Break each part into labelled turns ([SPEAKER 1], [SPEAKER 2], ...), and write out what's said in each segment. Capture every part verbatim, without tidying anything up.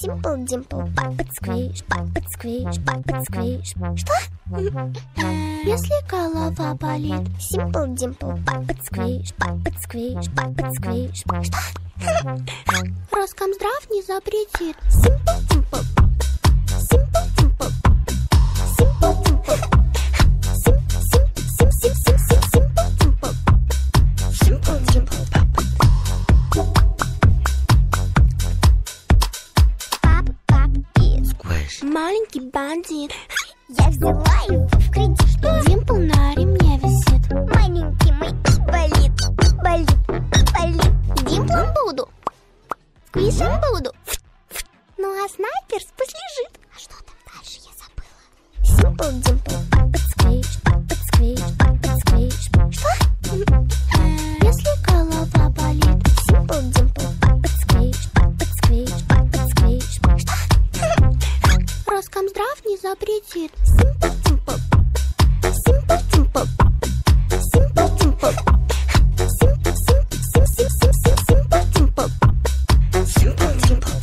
[SPEAKER 1] Simple Dimple, Puppet Squish, Puppet Squish, Puppet Squish. Что?
[SPEAKER 2] Если голова болит.
[SPEAKER 1] Simple Dimple, Puppet Squish, Puppet Squish, Puppet Squish. Что?
[SPEAKER 2] Роскомздрав не запретит.
[SPEAKER 1] Simple Dimple, Simple Dimple, Simple Dimple, Sim, Sim, Sim, Sim, Sim, Sim, Simple Dimple, Simple Dimple, Пап, пап, и
[SPEAKER 3] Squish.
[SPEAKER 2] Маленький бандит.
[SPEAKER 1] я взяла его в кредит.
[SPEAKER 2] Димпл на ремне висит.
[SPEAKER 1] Маленький мой болит, болит, болит. Димплом буду, сквишем буду. Ну а снайперс пусть лежит. А что там дальше, я забыла. Simple Dimple, Puppet Squish, Puppet Squish, Puppet Squish. Что?
[SPEAKER 2] Если голова болит.
[SPEAKER 1] Simple Dimple, Puppet Squish, Puppet Squish, Puppet Squish. Что?
[SPEAKER 2] Роскомздрав не запретит.
[SPEAKER 1] Simple Dimple, Simple Dimple, Simple Dimple, Sim, Sim, Sim, Sim, Sim, Sim, Simple Dimple, Simple Dimple,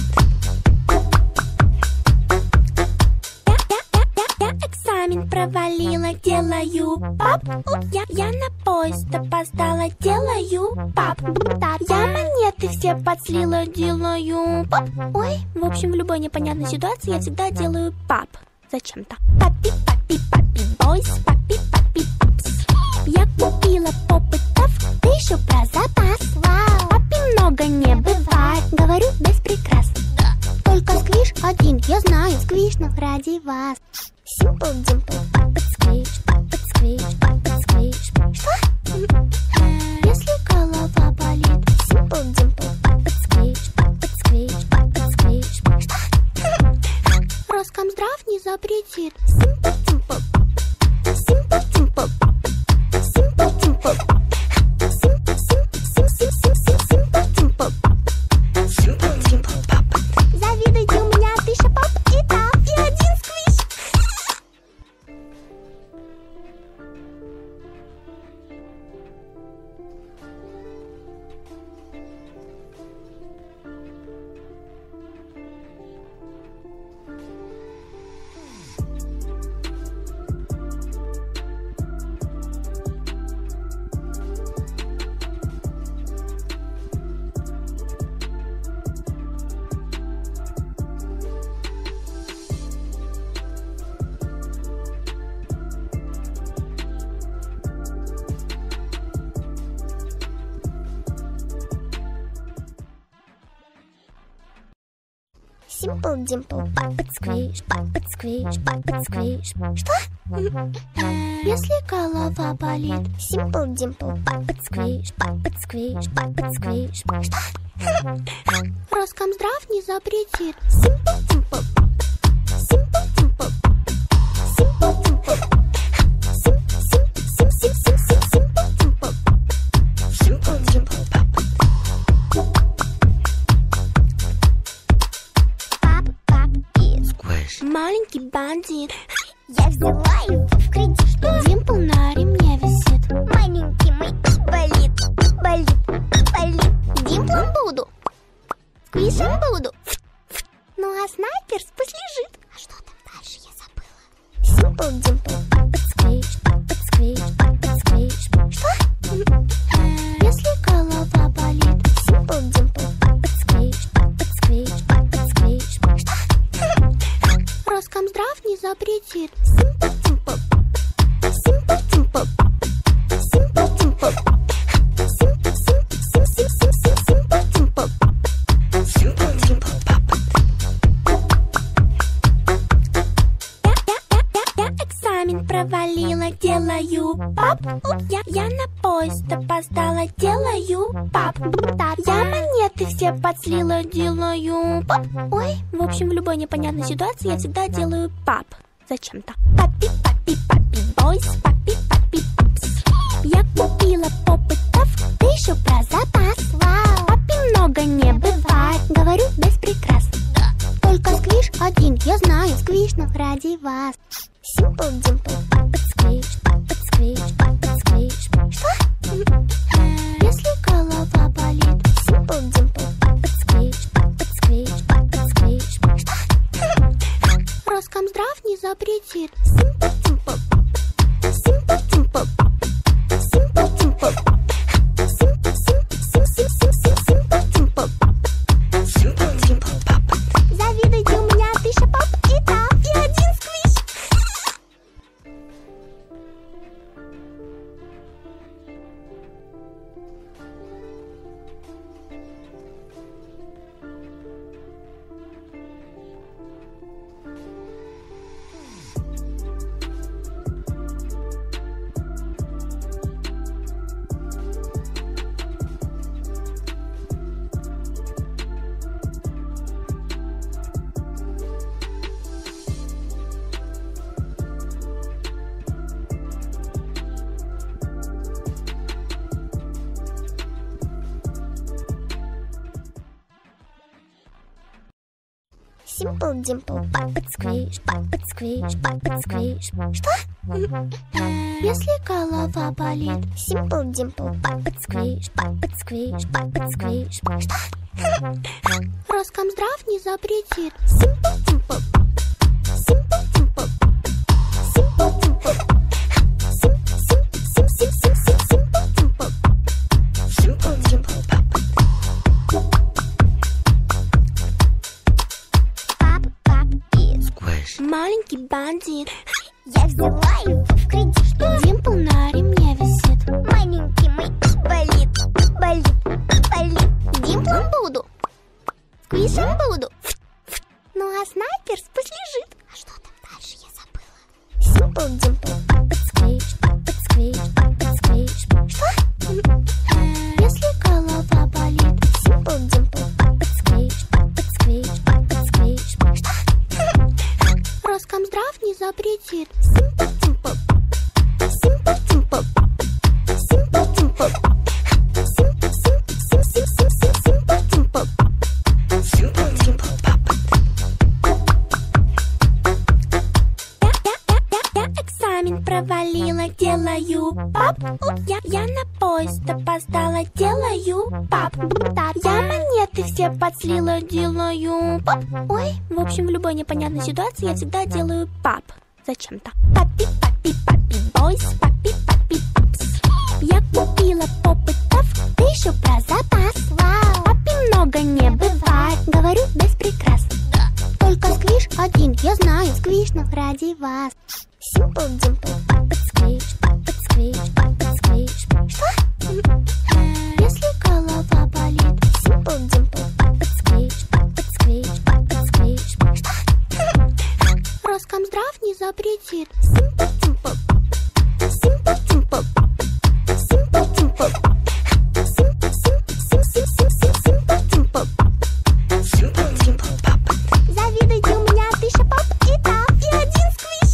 [SPEAKER 2] Я экзамен провалила, делаю пап. Я, я на поезд опоздала, делаю пап. Я монеты все подслила, делаю пап. Ой, в общем, в любой непонятной ситуации я всегда делаю пап. Зачем-то. Папи, папи, папи, бойс, папи, папи, папс. Я купила попытов, ты еще про запас.
[SPEAKER 1] Вау.
[SPEAKER 2] Папи много не бывает, говорю без прикрас. Только сквиш один, я знаю, сквишну ради вас.
[SPEAKER 1] Simple Dimple, Puppet Squish, Puppet Squish, Puppet Squish. Что?
[SPEAKER 2] Если голова болит.
[SPEAKER 1] Simple Dimple, Puppet Squish, Puppet Squish, Puppet Squish. Что?
[SPEAKER 2] Роскомздрав не запретит.
[SPEAKER 1] Simple Dimple, Simple Dimple, Simple Dimple, Sim, Sim, Sim, Sim, Sim, Sim, Simple Dimple, Simple Dimple, Papa. Завидуйте, у меня тысяча пап и тап, и один сквиш. Simple Dimple, Puppet Squish, Puppet Squish, Puppet Squish. Что?
[SPEAKER 2] Если голова болит.
[SPEAKER 1] Simple Dimple, Puppet Squish, Puppet Squish, Puppet Squish. Что?
[SPEAKER 2] Роскомздрав не запретит.
[SPEAKER 1] Simple Dimple, Simple Dimple, Simple Dimple, Sim, Sim, Sim, Sim, Sim, Sim, Simple Dimple, Simple Dimple, Papa. Пап, пап, и
[SPEAKER 3] Squish.
[SPEAKER 2] Маленький бандит.
[SPEAKER 1] я взяла его в кредит.
[SPEAKER 2] Димпл на ремне висит.
[SPEAKER 1] Маленький мой болит, болит, болит. Димплом буду, сквишем буду. Ну а снайперс пусть лежит. А что там дальше, я забыла. Simple Dimple, Puppet Squish, Puppet Squish, Puppet Squish. Что?
[SPEAKER 2] Если голова болит.
[SPEAKER 1] Simple Dimple, Puppet Squish, Puppet Squish, Puppet Squish. Что?
[SPEAKER 2] Роскомздрав не запретит.
[SPEAKER 1] Simple Dimple, Simple Dimple, Simple Dimple, Sim, Sim, Sim, Sim, Sim, Sim, Simple Dimple, Simple Dimple, Papa.
[SPEAKER 2] Я экзамен провалила, делаю пап. Я, я на поезд опоздала, делаю пап. Я монеты все подслила, делаю пап. Ой, в общем, в любой непонятной ситуации я всегда делаю пап. Зачем-то. Папи, папи, папи, бойс, папи, папи, папс. Я купила попытов, ты еще про запас.
[SPEAKER 1] Вау.
[SPEAKER 2] Папи много не бывает, говорю без прикрас. Только сквиш один, я знаю, сквишну ради вас.
[SPEAKER 1] Simple Dimple, Puppet Squish, Puppet Squish, Puppet Squish. Что?
[SPEAKER 2] Если голова болит.
[SPEAKER 1] Simple Dimple, Puppet Squish, Puppet Squish, Puppet Squish.
[SPEAKER 2] не запретит. Simple Dimple, Simple Dimple, Simple Dimple, Simple, Simple, Simple Dimple, Simple Dimple Pop.
[SPEAKER 1] Завидуйте, у меня тысяча пап и тап и один сквиш. Simple Dimple, Puppet Squish, Puppet Squish, Puppet Squish. Что?
[SPEAKER 2] Если голова болит.
[SPEAKER 1] Simple Dimple, Puppet Squish, Puppet Squish, Puppet Squish. Что?
[SPEAKER 2] Роскомздрав не запретит.
[SPEAKER 1] Simple Dimple, Simple Dimple, Simple Dimple, Sim, Sim, Sim, Sim, Sim, Sim, Simple Dimple, Simple Dimple Puppet. Пап, пап и
[SPEAKER 2] Squish. Маленький бандит.
[SPEAKER 1] Я взяла его в кредит.
[SPEAKER 2] Димпл на ремне висит.
[SPEAKER 1] Маленький мой болит, болит, болит. Димплом буду, сквишем буду. Ну а снайперс пусть лежит. А что там дальше, я забыла. Simple Dimple, Puppet Squish, Puppet Squish, Puppet Squish. Что?
[SPEAKER 2] Если голова болит.
[SPEAKER 1] Simple Dimple, Puppet Squish, Puppet Squish, Puppet Squish. Что?
[SPEAKER 2] Роскомздрав не запретит.
[SPEAKER 1] Simple Dimple, Simple Dimple, Simple Dimple, Simple, Simple, Simple, Simple, Simple Dimple, Simple Dimple Puppet.
[SPEAKER 2] Я, я, я, я, я экзамен провалила, делаю пап. Я, я на поезд опоздала, делаю пап. Я монеты все подслила, делаю пап. Ой, в общем, в любой непонятной ситуации я всегда делаю пап. Зачем-то. Папи, папи, папи, бойс, папи, папи, папс. Я купила попытов, тысячу про запас.
[SPEAKER 1] Вау!
[SPEAKER 2] Папи много не бывает, говорю без прикрас. Только сквиш один, я знаю.
[SPEAKER 1] Сквиш, но ради вас. Simple Dimple, Puppet Squish, Puppet Squish, Puppet Squish. Что?
[SPEAKER 2] Если голова болит.
[SPEAKER 1] Simple Dimple, Puppet Squish, Puppet Squish, Puppet Squish. Что?
[SPEAKER 2] Роскомздрав не запретит.
[SPEAKER 1] Simple Dimple, Simple Dimple, Simple Dimple, Simple, Simple, Simple, Simple, Simple Dimple, Simple Dimple Puppet. Завидуйте, у меня тысяча пап и тап и один сквиш.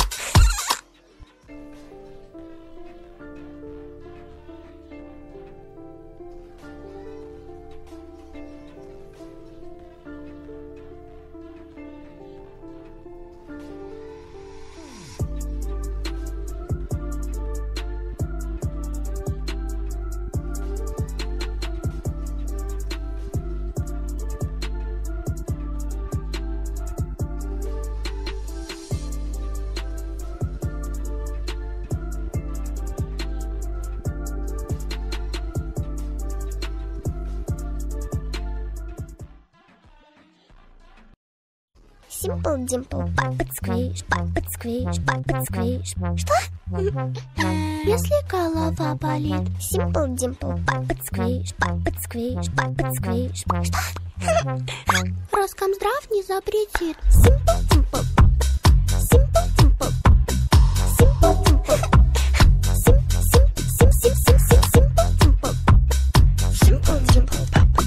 [SPEAKER 1] Simple Dimple, Puppet Squish, Puppet Squish, Puppet Squish. Что?
[SPEAKER 2] Если голова болит.
[SPEAKER 1] Simple Dimple, Puppet Squish, Puppet Squish, Puppet Squish. Что?
[SPEAKER 2] Роскомздрав не запретит.
[SPEAKER 1] Simple Dimple, Simple Dimple, Simple Dimple, Simple, Simple, Simple, Simple, Simple Dimple, Simple Dimple Puppet.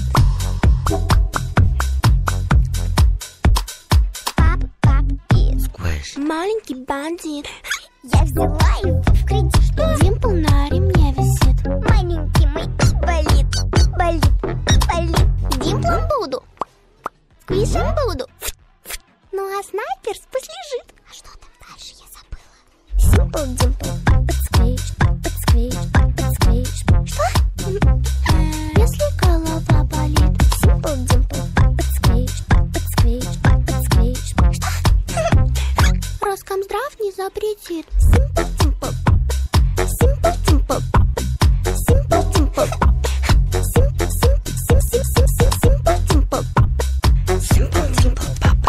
[SPEAKER 1] Пап, пап и
[SPEAKER 2] Squish. Маленький бандит.
[SPEAKER 1] Я взяла его в кредит.
[SPEAKER 2] Димпл на ремне висит.
[SPEAKER 1] Маленький мой болит, болит, болит. Димплом буду, сквишем буду. Ну а снайперс пусть лежит. А что там дальше, я забыла. Simple Dimple, Puppet Squish, Puppet Squish, Puppet Squish. Что?
[SPEAKER 2] Если голова болит.
[SPEAKER 1] Simple Dimple, Puppet Squish, Puppet Squish, Puppet Squish. Что?
[SPEAKER 2] Роскомздрав запретит. Simple Dimple, Simple Dimple, Simple Dimple, Simple, Simple, Simple, Simple Dimple, Simple Dimple Pop.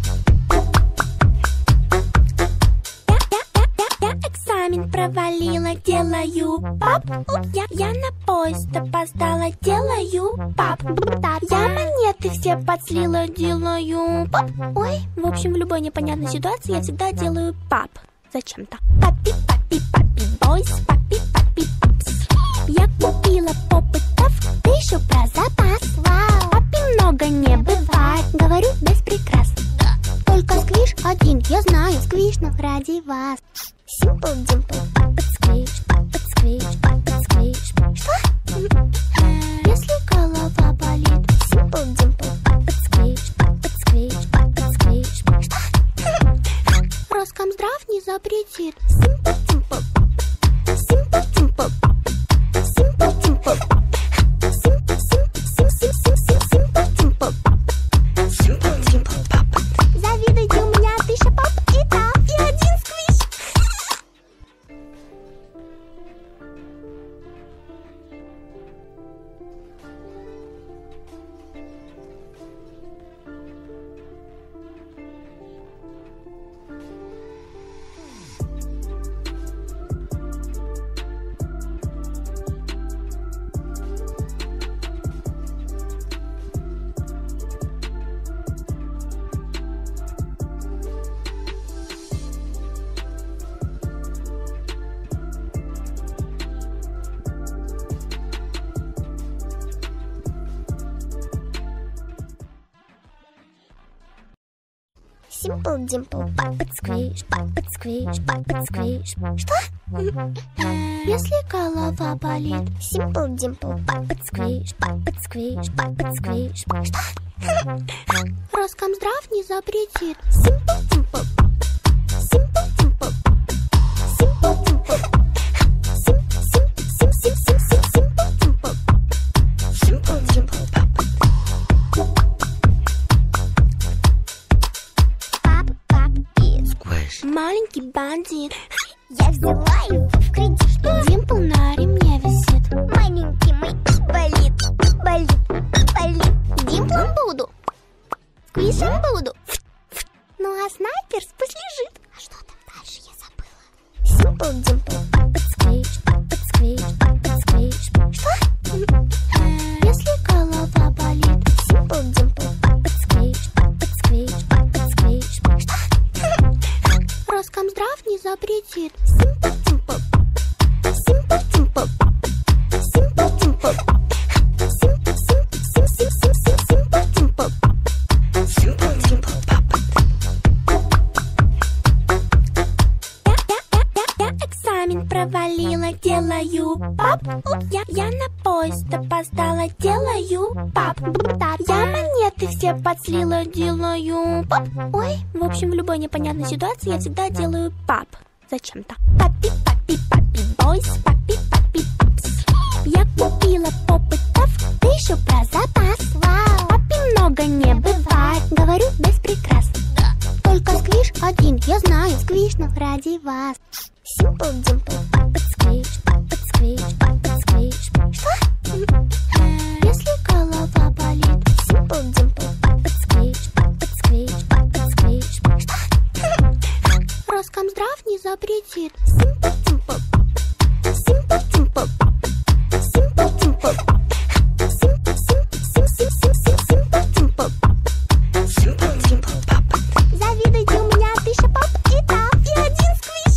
[SPEAKER 2] Я, я, я, я, я экзамен провалила, делаю пап. Я, я на поезд опоздала, делаю пап. Я монеты все подслила, делаю пап. Ой, в общем, в любой непонятной ситуации я всегда делаю пап. Зачем-то. Папи, папи, папи, бойс, папи, папи, папс. Я купила попытов, тысячу про запас. Вау. Папи много не бывает, говорю без прикрас. Только сквиш один, я знаю, сквиш, но ради вас. Simple Dimple, папа сквиш, папа сквиш, папа сквиш. Что? Если голова болит. Simple Dimple, папа сквиш, папа сквиш, папа сквиш. Что? Роскомздрав не запретит. Simple Dimple, Simple Dimple, Simple Dimple, Simple, Simple, Simple, Simple Dimple, Simple Dimple Pop. Завидуйте, у меня тысяча пап и тап, и один сквиш. Simple Dimple, папа сквиш, папа сквиш, папа сквиш. Что? Если голова болит. Simple Dimple, папа сквиш, папа сквиш, папа сквиш. Что? Роскомздрав не запретит. Simple Dimple, Simple Dimple, Simple Dimple, Simple, Simple, Simple, Simple Dimple, Simple Dimple Pop. Маленький бандит.
[SPEAKER 1] Я взяла его в кредит.
[SPEAKER 2] Димпл на ремне висит.
[SPEAKER 1] Маленький мой болит, болит, болит. Димплом буду, сквишем буду. Ну а снайперс пусть лежит. А что там дальше, я забыла. Simple Dimple, папа сквиш, папа сквиш, папа сквиш. Что?
[SPEAKER 2] Если голова болит.
[SPEAKER 1] Simple Dimple, папа сквиш, папа сквиш, папа сквиш. Что?
[SPEAKER 2] Роскомздрав не запретит.
[SPEAKER 1] Simple Dimple, Simple Dimple, Simple Dimple, Simple, Simple, Simple, Simple Dimple, Simple Dimple Pop.
[SPEAKER 2] Я, я, я, я, я экзамен провалила, делаю пап. Я, я на поезд опоздала, делаю пап. Я монеты все подслила, делаю пап. Ой, в общем, в любой непонятной ситуации я всегда делаю пап. Зачем-то. Папи, папи, папи, бойс, папи, папи, папс. Я купила попытов, тысячу про запас.
[SPEAKER 1] Вау.
[SPEAKER 2] Папи много не бывает, говорю без прикрас. Только сквиш один, я знаю, сквиш, но ради вас.
[SPEAKER 1] Simple Dimple, папа сквиш, папа сквиш, папа сквиш.
[SPEAKER 2] Что? Если голова болит.
[SPEAKER 1] Simple Dimple, папа сквиш, папа сквиш, папа сквиш.
[SPEAKER 2] Что? Роскомздрав не запретит.
[SPEAKER 1] Simple Dimple, Simple Dimple, Simple Dimple, Simple, Simple, Simple Dimple, Simple Dimple Pop. Завидуйте, у меня тысяча пап и тап, и один сквиш.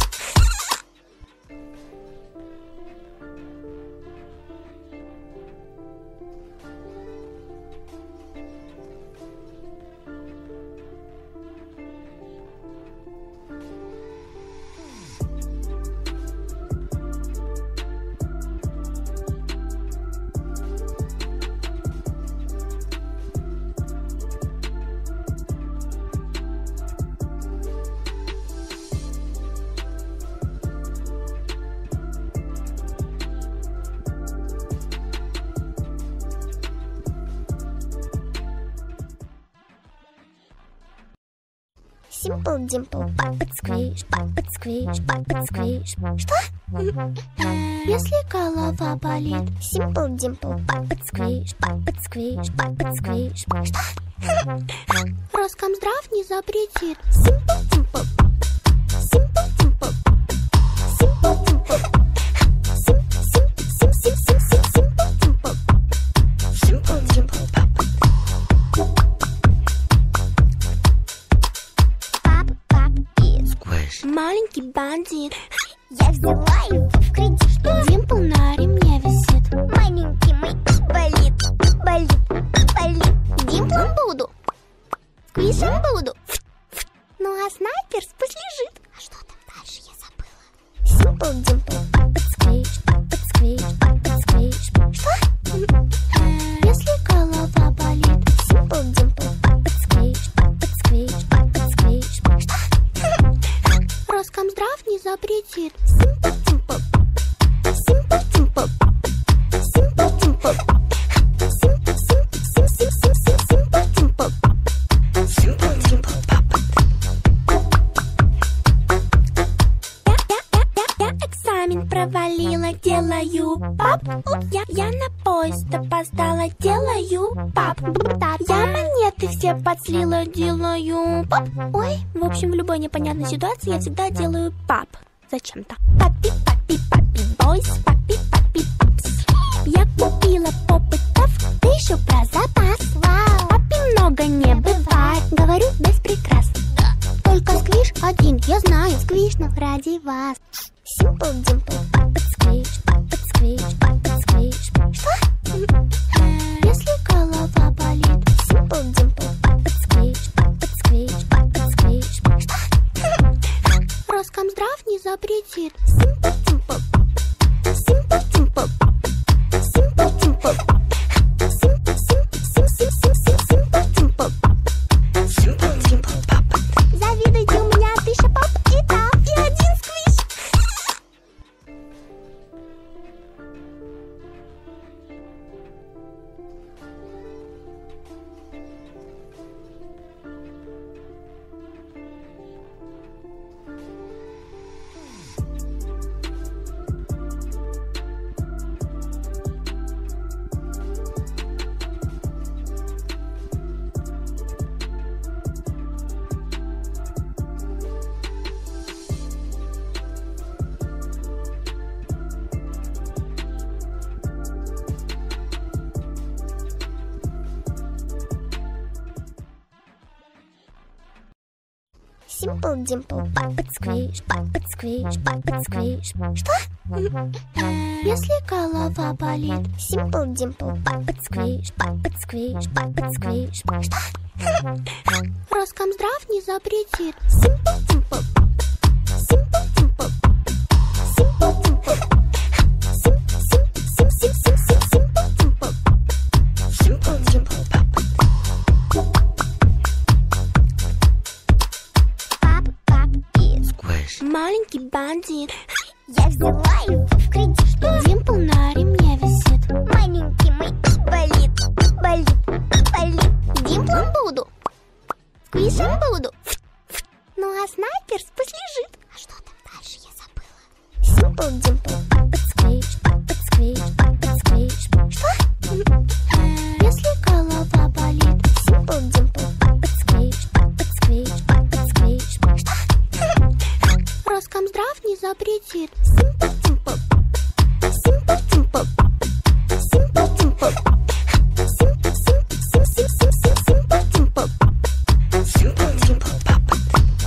[SPEAKER 1] Simple Dimple, Puppet Squish, Puppet Squish, Puppet Squish. Что?
[SPEAKER 2] Если голова болит.
[SPEAKER 1] Simple Dimple, Puppet Squish, Puppet Squish, Puppet Squish. Что?
[SPEAKER 2] Роскомздрав не запретит.
[SPEAKER 1] Simple Dimple, Simple Dimple, Simple Dimple, Sim, Sim, Sim, Sim, Sim, Sim, Simple Dimple, Simple Dimple. Пап, пап и
[SPEAKER 3] Squish.
[SPEAKER 2] Маленький бандит.
[SPEAKER 1] я взяла его в кредит.
[SPEAKER 2] Димпл на ремне висит.
[SPEAKER 1] Маленький мой болит, болит, болит. Димплом буду, сквишем буду. Ну а снайпер пусть лежит. А что там дальше, я забыла. Simple Dimple, Puppet Squish, Puppet Squish, Puppet Squish. Что?
[SPEAKER 2] Если голова болит.
[SPEAKER 1] Simple Dimple, Puppet Squish, Puppet Squish, Puppet Squish. Что?
[SPEAKER 2] Роскомздрав не запретит.
[SPEAKER 1] Simple Dimple, Simple Dimple, Simple Dimple, Sim, Sim, Sim, Sim, Sim, Sim, Simple Dimple, Simple Dimple, Puppet.
[SPEAKER 2] Я экзамен провалила, делаю пап. Я, я на поезд опоздала, делаю пап. Я монеты все подслила, делаю пап. Ой, в общем, в любой непонятной ситуации я всегда делаю пап. Зачем-то. Папи, папи, папи, бойс, папи, папи, папс. Я купила попытов, ты еще про запас.
[SPEAKER 1] Вау!
[SPEAKER 2] Папи много не бывает, говорю без прикрас. Только сквиш один, я знаю, сквиш, но ради вас.
[SPEAKER 1] Simple Dimple, Puppet Squish, Puppet Squish, Puppet Squish. Что?
[SPEAKER 2] Если голова болит.
[SPEAKER 1] Simple Dimple, Puppet Squish, Puppet Squish, Puppet Squish. Что?
[SPEAKER 2] Роскомздрав не запретит.
[SPEAKER 1] Simple Dimple, Simple Dimple, Simple Dimple, Sim, Sim, Sim, Sim, Sim, Sim, Simple Dimple, Simple Dimple, Puppet. Завидуйте, у меня тысяча пап и тап и один сквиш. Simple Dimple, Puppet Squish, Puppet Squish, Puppet Squish. Что?
[SPEAKER 2] Если голова болит.
[SPEAKER 1] Simple Dimple, Puppet Squish, Puppet Squish, Puppet Squish. Что?
[SPEAKER 2] Роскомздрав не запретит.
[SPEAKER 1] Simple Dimple, Simple Dimple, Simple Dimple, Sim, Sim, Sim, Sim, Sim, Sim, Simple Dimple, Simple Dimple, Puppet. Пап, пап и
[SPEAKER 3] Squish.
[SPEAKER 2] Маленький бандит.
[SPEAKER 1] я взяла его в кредит.
[SPEAKER 2] Димпл на ремне висит.
[SPEAKER 1] Маленький мой болит, болит, болит. Димплом буду, сквишем буду. Ну а снайпер пусть лежит. А что там дальше, я забыла. Simple Dimple, Puppet Squish, Puppet Squish, Puppet Squish. Что?
[SPEAKER 2] Если голова болит.
[SPEAKER 1] Simple Dimple, Puppet Squish, Puppet Squish, Puppet Squish. Что?
[SPEAKER 2] Роскомздрав не запретит.
[SPEAKER 1] Simple Dimple, Simple Dimple, Simple Dimple, Sim, Sim, Sim, Sim, Sim, Sim, Simple Dimple, Simple Dimple, Puppet.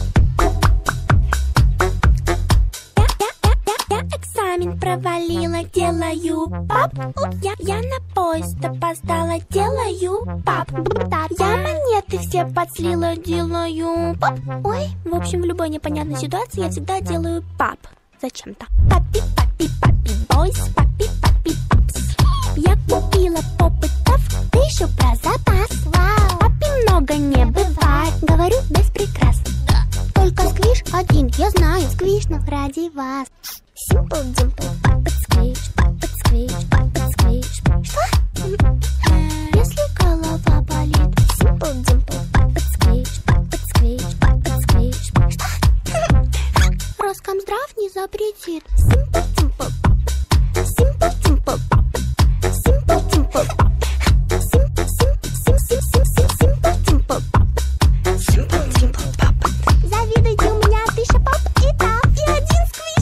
[SPEAKER 2] Я экзамен провалила, делаю пап. Я, я на поезд опоздала, делаю пап. Я монеты все подслила, делаю пап. Ой, в общем, в любой непонятной ситуации я всегда делаю пап. Зачем-то. Папи, папи, папи, бойс, папи, папи, папс. Я купила попытов, ты еще про запас.
[SPEAKER 1] Вау!
[SPEAKER 2] Папи много не бывает, говорю без прикрас. Только сквиш один, я знаю, сквиш, но ради вас.
[SPEAKER 1] Simple Dimple, Puppet Squish, Puppet Squish, Puppet Squish. Что?
[SPEAKER 2] Если голова болит.
[SPEAKER 1] Simple Dimple, Puppet Squish, Puppet Squish, Puppet Squish.
[SPEAKER 2] запретит.
[SPEAKER 1] Simple Dimple. Simple Dimple. Simple Dimple. Simple, simple, simple, simple Dimple. Simple Dimple Pop. Завидуйте, у меня тысяча пап и тап, и один сквиш.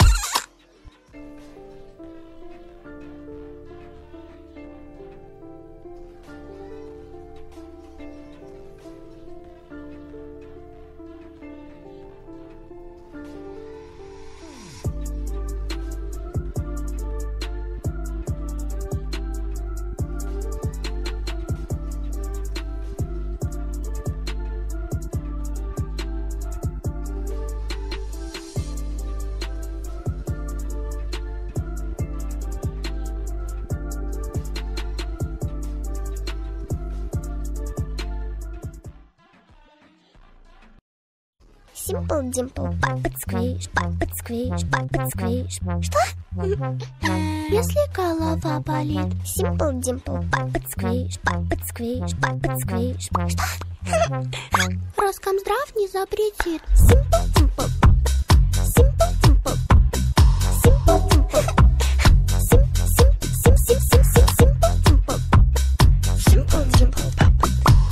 [SPEAKER 1] Simple Dimple, папа сквиш, папа сквиш, папа сквиш. Что?
[SPEAKER 2] Если голова болит.
[SPEAKER 1] Simple Dimple, папа сквиш, папа сквиш, папа сквиш. Что?
[SPEAKER 2] Роскомздрав не запретит.
[SPEAKER 1] Simple Dimple. Simple Dimple. Simple Dimple. Sim, sim, sim, sim, sim, sim, Simple Dimple. Simple Dimple, папа.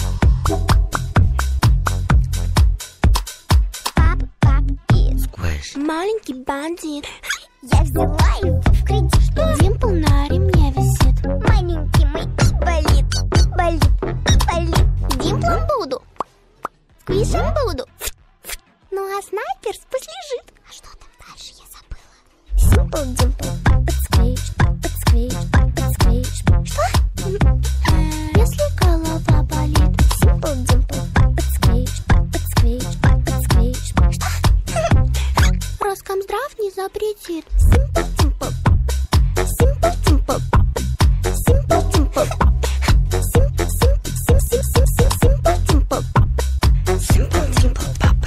[SPEAKER 1] Папа, папа и
[SPEAKER 3] Squish.
[SPEAKER 2] Маленький бандит.
[SPEAKER 1] я взяла его в кредит. Что?
[SPEAKER 2] Димпл на ремне висит.
[SPEAKER 1] Маленький мой болит, болит, болит. Димплом буду, сквишем буду. Ну а снайперс пусть лежит. А что там дальше, я забыла. Simple Dimple, папа сквиш, папа сквиш, папа сквиш. Что?
[SPEAKER 2] Если голова болит.
[SPEAKER 1] Simple Dimple, папа сквиш, папа сквиш, папа сквиш. Что?
[SPEAKER 2] Роскомздрав не запретит.
[SPEAKER 1] Simple Dimple. Simple Dimple. Simple Dimple. Simple, simple, simple, simple, simple Dimple. Simple Dimple, папа.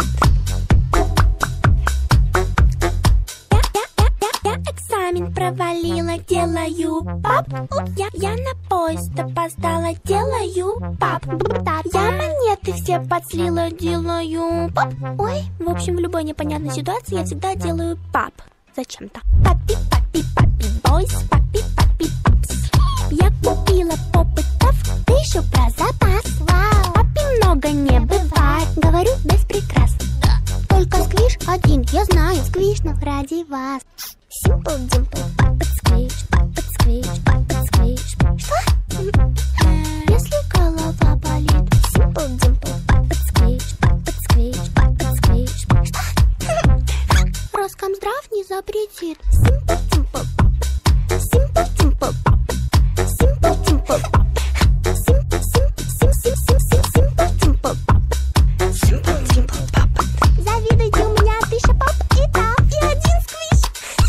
[SPEAKER 2] Я, я, я, я, я экзамен провалила, делаю пап. Я, я на поезд опоздала, делаю пап. Я монеты все подслила, делаю пап. Ой, в общем, в любой непонятной ситуации я всегда делаю пап. Зачем-то. Папи, папи, папи, бойс, папи, папи, папс. Я купила попытов, тысячу про запас.
[SPEAKER 1] Вау.
[SPEAKER 2] Папи много не бывает, говорю без прикрас. Только сквиш один, я знаю, сквиш, но ради вас.
[SPEAKER 1] Simple Dimple, папа сквиш, папа сквиш, папа сквиш. Что?
[SPEAKER 2] Если голова болит.
[SPEAKER 1] Simple Dimple, папа сквиш, папа сквиш, папа сквиш. Что?
[SPEAKER 2] Роскомздрав не запретит.
[SPEAKER 1] Simple Dimple. Simple Dimple. Simple Dimple. Simple, simple, simple, simple, simple Dimple. Simple Dimple, папа. Завидуйте, у меня тысяча пап и тап, и один сквиш.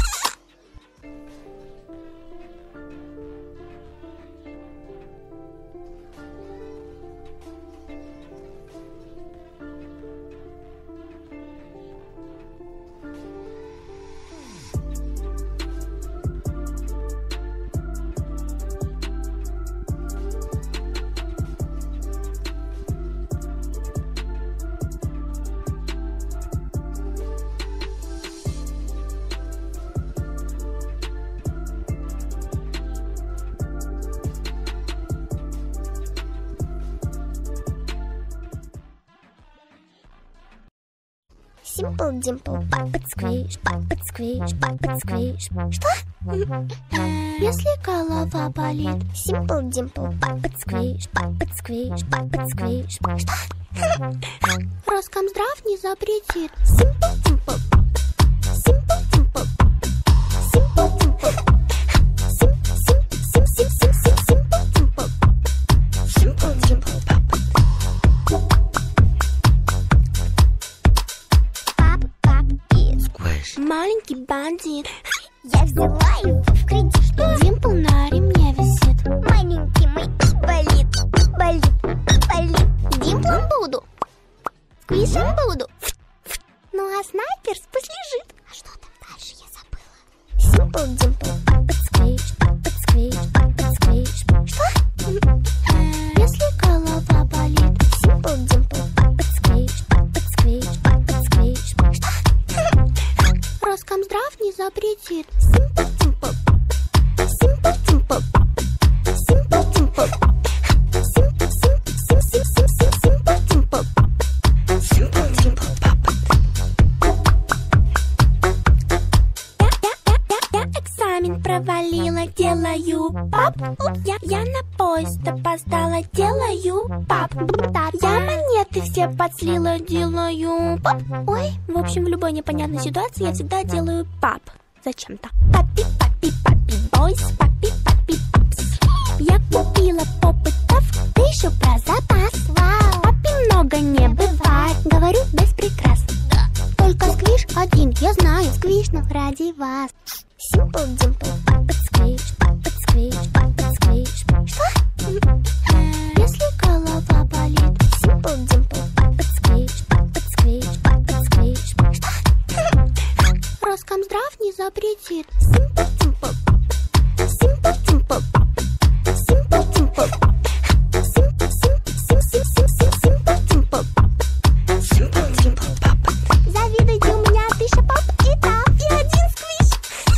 [SPEAKER 1] Simple Dimple, папа сквиш, папа сквиш, папа сквиш. Что?
[SPEAKER 2] Если голова болит.
[SPEAKER 1] Simple Dimple, папа сквиш, папа сквиш, папа сквиш. Что?
[SPEAKER 2] Роскомздрав не запретит.
[SPEAKER 1] Simple Dimple. Simple Dimple. Simple Dimple. Sim, sim, sim, sim, sim, sim, Simple Dimple. Simple Dimple, папа. Папа, папа и
[SPEAKER 3] Squish.
[SPEAKER 2] Маленький бандит.
[SPEAKER 1] я взяла его в кредит. Что?
[SPEAKER 2] Димпл на ремне висит.
[SPEAKER 1] Маленький мой болит, болит, болит. Димплом буду, сквишем буду. Ну а снайперс пусть лежит. А что там дальше, я забыла. Simple Dimple, папа сквиш, папа сквиш, папа сквиш. Что?
[SPEAKER 2] Если голова болит.
[SPEAKER 1] Simple Dimple, папа сквиш, папа сквиш, папа сквиш. Что?
[SPEAKER 2] Роскомздрав все подслила, делаю пап. Ой, в общем, в любой непонятной ситуации я всегда делаю пап. Зачем-то. Папи, папи, папи, бойс, папи, папи, папс. Я купила попытов, ты еще про запас.
[SPEAKER 1] Вау!
[SPEAKER 2] Папи много не бывает, говорю без прикрас.
[SPEAKER 1] Только сквиш один, я знаю, сквиш, но ради вас. Симпл Димпл, папа сквиш, папа сквиш, папа сквиш. Что?
[SPEAKER 2] Если голова болит,
[SPEAKER 1] Симпл Димпл, папа сквиш, папа сквиш, папа сквиш. Что?
[SPEAKER 2] Роскомздрав не запретит.
[SPEAKER 1] Симпл Димпл, Симпл Димпл, Симпл Димпл, Симпл Симпл Димпл, Симпл Димпл, папа. Завидуйте, у меня тысяча пап и тап, и один сквиш.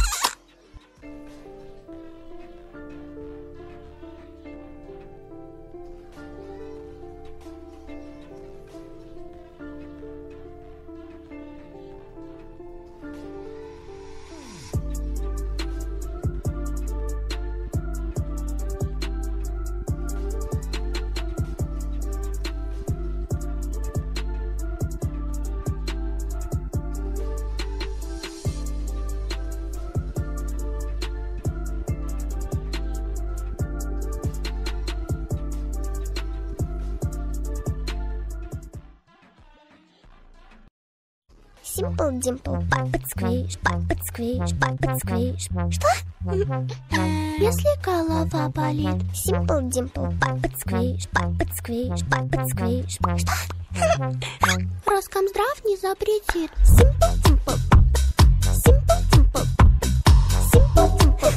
[SPEAKER 1] Симпл Димпл, папа сквиш, папа сквиш, папа сквиш. Что?
[SPEAKER 2] Если голова болит,
[SPEAKER 1] Симпл Димпл, папа сквиш, папа сквиш, папа сквиш. Что?
[SPEAKER 2] Роскомздрав не запретит.
[SPEAKER 1] Симпл Димпл, Симпл Димпл, Симпл Димпл,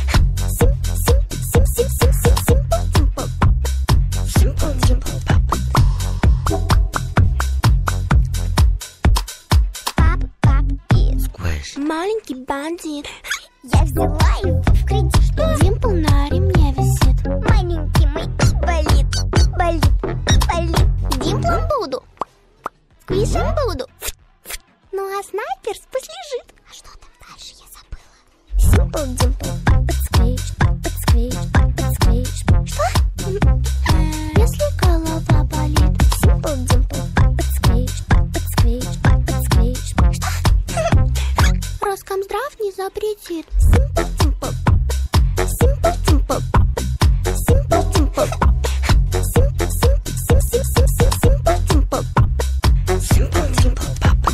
[SPEAKER 1] Симпл Димпл, Симпл Димпл, папа. Пап, пап и сквиш.
[SPEAKER 2] Маленький бандит.
[SPEAKER 1] Я взяла его в кредит. Что?
[SPEAKER 2] Димпл на ремне висит.
[SPEAKER 1] Маленький мой болит, болит, болит. Димплом буду, сквишем буду. Ну а снайперс пусть лежит. А что там дальше, я забыла. Симпл Димпл, папа сквиш, папа сквиш, папа сквиш. Что?
[SPEAKER 2] Если голова болит,
[SPEAKER 1] Симпл Димпл, папа сквиш, папа сквиш, папа сквиш. Что?
[SPEAKER 2] Роскомздрав не запретит.
[SPEAKER 1] Симпл Димпл, Симпл Димпл, Симпл Димпл, Симпл Димпл, Симпл Димпл, папа.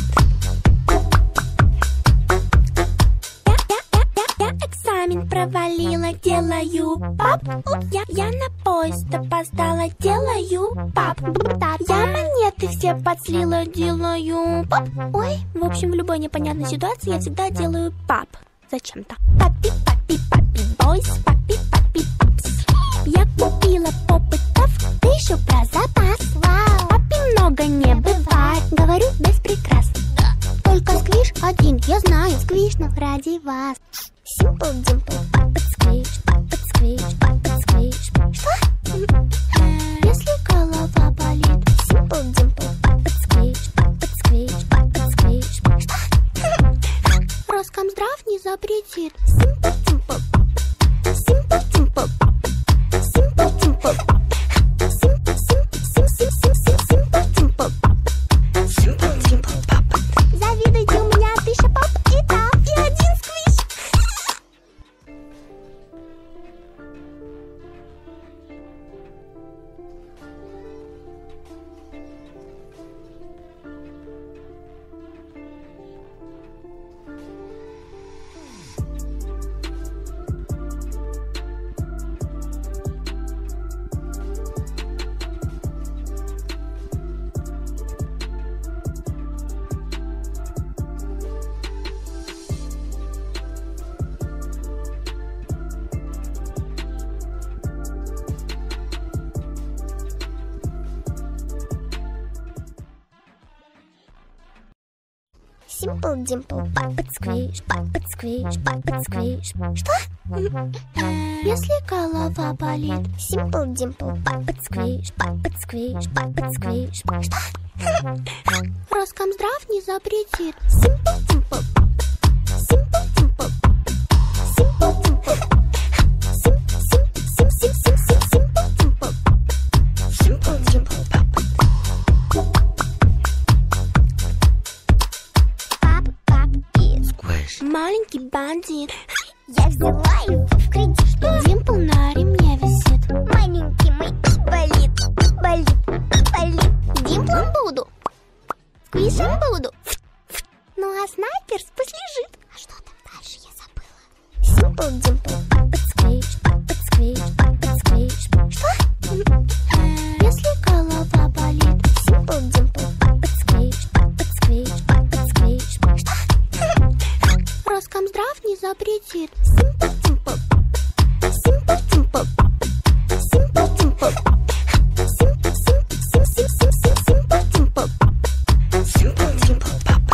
[SPEAKER 2] Я экзамен провалила, делаю пап. Я, я на поезд опоздала, делаю пап. Я монеты все подслила, делаю пап. Ой, в общем, в любой непонятной ситуации я всегда делаю пап. Зачем-то. Папи, папи, папи, бойс, папи, папи, папс. Я купила попытов, ты еще про запас.
[SPEAKER 1] Вау!
[SPEAKER 2] Папи много не бывает, говорю без прикрас.
[SPEAKER 1] Только сквиш один, я знаю, сквиш, но ради вас. Симпл Димпл, папа сквиш, папа сквиш, папа сквиш. Что?
[SPEAKER 2] Если голова болит,
[SPEAKER 1] Симпл Димпл, папа сквиш, папа сквиш, папа сквиш. Что?
[SPEAKER 2] Роскомздрав не запретит.
[SPEAKER 1] Симпл Димпл, Симпл Димпл, Симпл Димпл, Симпл Димпл, Симпл Димпл, папа. Завидуйте, у меня тысяча пап и тап, и один сквиш. Симпл Димпл, папа сквиш, папа сквиш, папа сквиш. Что?
[SPEAKER 2] Если голова болит,
[SPEAKER 1] Симпл Димпл, папа сквиш, папа сквиш, папа сквиш. Что?
[SPEAKER 2] Роскомздрав не запретит.
[SPEAKER 1] Симпл Димпл, Симпл Димпл, Симпл Димпл, Симпл Димпл, Симпл Димпл, папа.
[SPEAKER 2] маленький бандит.
[SPEAKER 1] Я взяла его в кредит.
[SPEAKER 2] Димпл на ремне висит.
[SPEAKER 1] Маленький мой болит, болит, болит. Димплом буду, сквишем буду. Ну а снайперс пусть лежит. А что там дальше, я забыла. Симпл, димпл, папа сквиш, папа сквиш, папа сквиш. Что?
[SPEAKER 2] Если голова болит.
[SPEAKER 1] Симпл, димпл, папа сквиш, папа сквиш, папа сквиш. Что?
[SPEAKER 2] Роскомздрав не запретит.
[SPEAKER 1] Симпл, димпл, симпл, димпл, симпл, димпл, симпл, симпл, симпл, симпл, симпл, димпл, симпл, димпл, папа.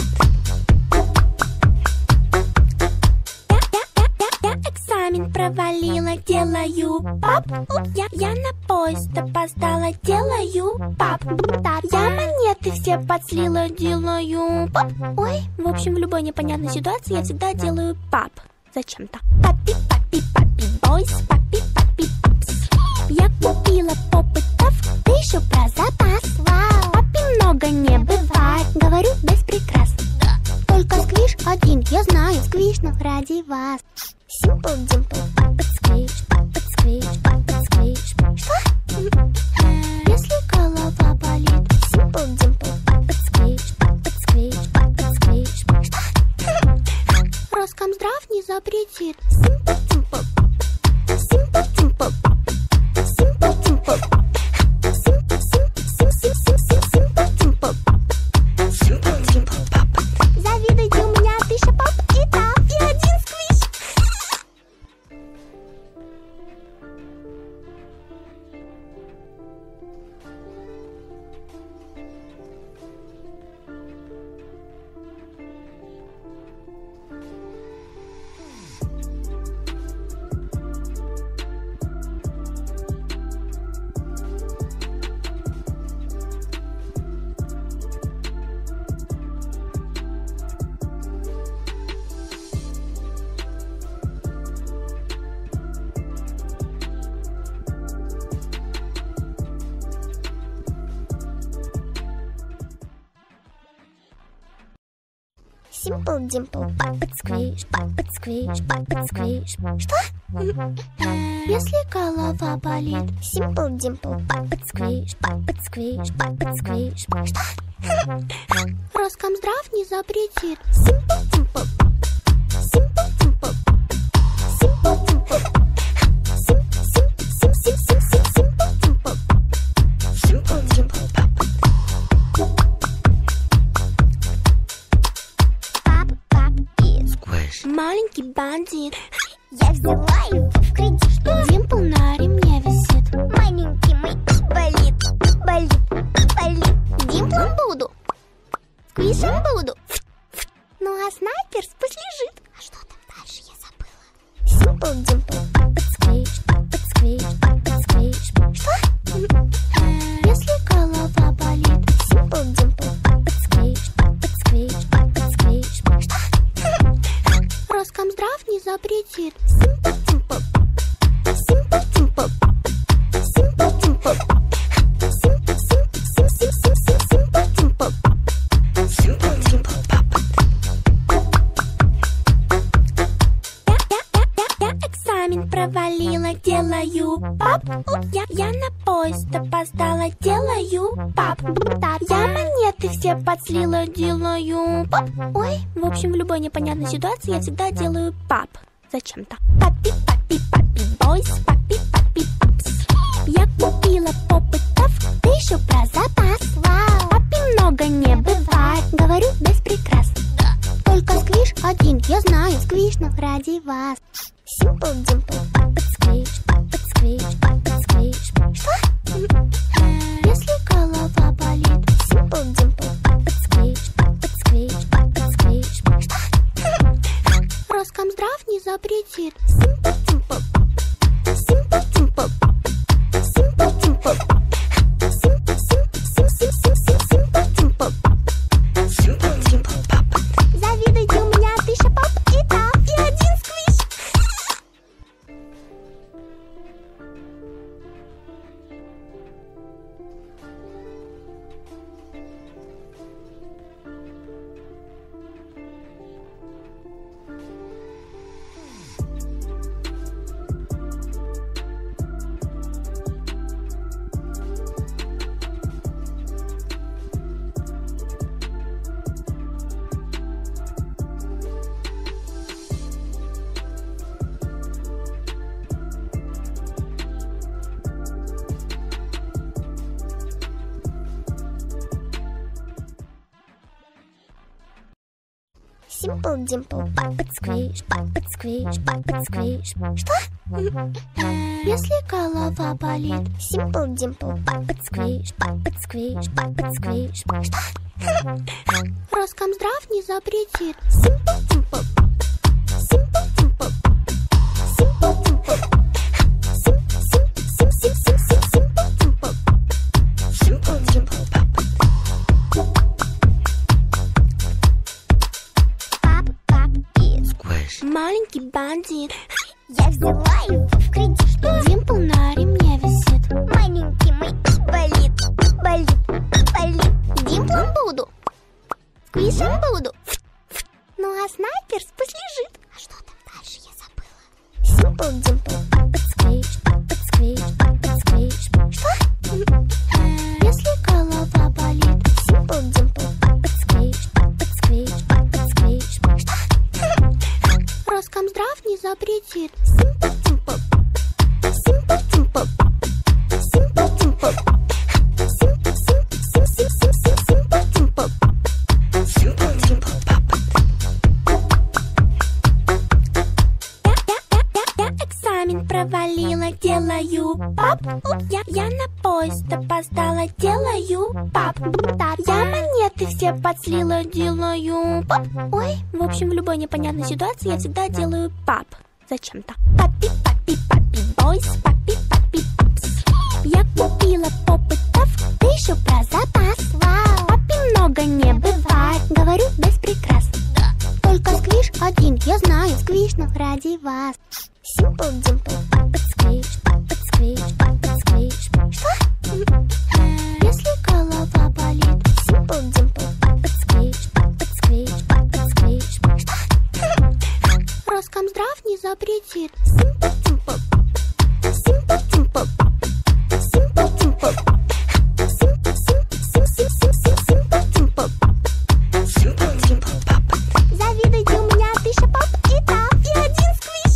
[SPEAKER 2] Я экзамен провалила, делаю пап. Я, я на поезд опоздала, делаю пап. Я монеты все подслила, делаю пап. Ой, в общем, в любой непонятной ситуации я всегда делаю пап. Зачем-то. Папи, папи, папи, бойс, папи, папи, папс. Я купила попытов, ты еще про запас.
[SPEAKER 1] Вау.
[SPEAKER 2] Папи много не бывает, говорю без прикрас. Только сквиш один, я знаю, сквиш, но ради вас.
[SPEAKER 1] Симпл, димпл, папа сквиш, папа сквиш, папа сквиш. Что?
[SPEAKER 2] Если голова болит.
[SPEAKER 1] Симпл, димпл, папа сквиш, папа сквиш, папа сквиш. Что?
[SPEAKER 2] Роскомздрав не запретит.
[SPEAKER 1] Симпл, димпл, симпл, димпл, симпл, димпл, симпл, симпл, симпл, симпл, симпл, димпл, симпл, димпл, папа.
[SPEAKER 2] Завидуйте, у меня тысяча пап и тап, и один сквиш.
[SPEAKER 1] Симпл, димпл, папа сквиш, папа сквиш, папа сквиш. Что?
[SPEAKER 2] Если голова болит.
[SPEAKER 1] Симпл, димпл, папа сквиш, папа сквиш, папа сквиш. Что?
[SPEAKER 2] Роскомздрав не запретит.
[SPEAKER 1] Симпл, димпл, симпл, димпл, симпл, димпл, симпл, симпл, симпл, симпл, симпл, димпл, симпл, димпл, папа. Папа, папа и сквиш.
[SPEAKER 2] Маленький бандит.
[SPEAKER 1] Я взяла его в кредит.
[SPEAKER 2] Димпл на ремне висит.
[SPEAKER 1] Маленький мой болит, болит, болит. Димплом буду, сквишем буду. Ну а снайперс пусть лежит. А что там дальше, я забыла. Симпл, димпл, папа сквиш, папа сквиш, папа сквиш. Что?
[SPEAKER 2] Если голова болит.
[SPEAKER 1] Симпл, димпл, папа сквиш, папа сквиш, папа сквиш. Что?
[SPEAKER 2] Роскомздрав не запретит.
[SPEAKER 1] Симпл, димпл, симпл, димпл, симпл, димпл, симпл, симпл, симпл, симпл, симпл, димпл, симпл, димпл, папа.
[SPEAKER 2] Я, я, я, я, я экзамен провалила, делаю пап. Я, я на поезд опоздала, делаю пап. Я монеты все подслила, делаю пап. Ой, в общем, в любой непонятной ситуации я всегда делаю пап. Зачем-то. Папи, папи, папи, бойс, папи, папи, папс. Я купила попытов, ты еще про запас.
[SPEAKER 1] Вау.
[SPEAKER 2] Папи много не бывает, говорю без прикрас. Только сквиш один, я знаю, сквиш, но ради вас.
[SPEAKER 1] Симпл, димпл, папа сквиш, папа сквиш, папа сквиш. Что?
[SPEAKER 2] Если голова болит.
[SPEAKER 1] Симпл, димпл, папа сквиш, папа сквиш, папа сквиш. Что?
[SPEAKER 2] Роскомздрав не запретит.
[SPEAKER 1] Симпл, димпл, симпл, димпл, симпл, димпл, симпл, симпл, симпл, симпл, симпл, димпл, симпл, димпл, папа.
[SPEAKER 2] Завидуйте, у меня тысяча пап и тап, и один сквиш.
[SPEAKER 1] Simple Dimple, Puppet Squish, Puppet Squish, Puppet Squish. Что?
[SPEAKER 2] Если голова болит.
[SPEAKER 1] Simple Dimple, Puppet Squish, Puppet Squish, Puppet Squish. Что?
[SPEAKER 2] Роскомздрав не запретит.
[SPEAKER 1] Simple Dimple, Simple Dimple, Simple Dimple, Sim, Sim, Sim, Sim, Sim, Sim, Simple Dimple, Simple Dimple, Пап, пап, и
[SPEAKER 3] Squish.
[SPEAKER 2] Маленький бандит.
[SPEAKER 1] я взяла его в кредит.
[SPEAKER 2] Димпл на ремне висит.
[SPEAKER 1] Маленький мой болит, болит, болит. Димплом буду, сквишем буду. Ну а снайперс пусть лежит. А что там дальше, я забыла. Simple Dimple, Puppet Squish, Puppet Squish, Puppet Squish. Что?
[SPEAKER 2] Если голова болит.
[SPEAKER 1] Simple Dimple, Puppet Squish, Puppet Squish, Puppet Squish. Что?
[SPEAKER 2] Роскомздрав не запретит.
[SPEAKER 1] Simple Dimple, Simple Dimple, Simple Dimple, Sim, Sim, Sim, Sim, Sim, Sim, Simple Dimple, Simple Dimple,
[SPEAKER 2] Я экзамен провалила, делаю пап. Я, я на поезд опоздала, делаю пап. Я монеты все подслила, делаю пап. Ой, в общем, в любой непонятной ситуации я всегда делаю пап. Зачем-то. Папи, папи, папи, бойс, папи, папи, папс. Я купила попытов, да еще про запас.
[SPEAKER 1] Вау!
[SPEAKER 2] Папи много не бывает, говорю без прикрас. Только сквиш один, я знаю, сквиш, но ради вас.
[SPEAKER 1] Simple Dimple, Puppet Squish, Puppet Squish, Puppet Squish. Что?
[SPEAKER 2] Если голова болит.
[SPEAKER 1] Simple Dimple, Puppet Squish, Puppet Squish, Puppet Squish. Что?
[SPEAKER 2] Роскомздрав не запретит.
[SPEAKER 1] Simple Dimple, Simple Dimple, Simple Dimple, Sim, Sim, Sim, Sim, Sim, Sim, Simple Dimple, Simple Dimple, Puppet. Завидуйте, у меня тысяча пап и тап, и один сквиш.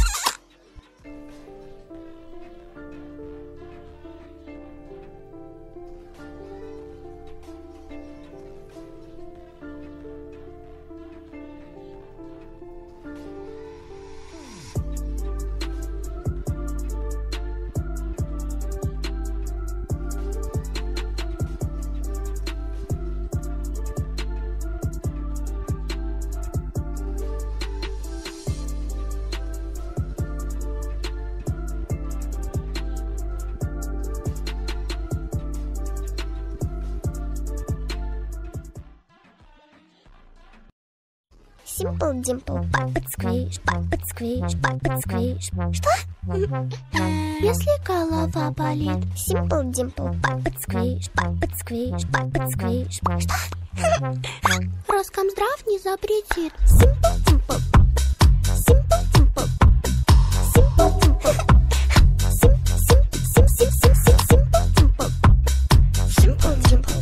[SPEAKER 1] Simple Dimple, Puppet Squish, Puppet Squish, Puppet Squish. Что?
[SPEAKER 2] Если голова болит.
[SPEAKER 1] Simple Dimple, Puppet Squish, Puppet Squish, Puppet Squish. Что?
[SPEAKER 2] Роскомздрав не запретит.
[SPEAKER 1] Simple Dimple, Simple Dimple, Simple Dimple, Sim, Sim, Sim, Sim, Sim, Sim, Simple Dimple, Simple Dimple,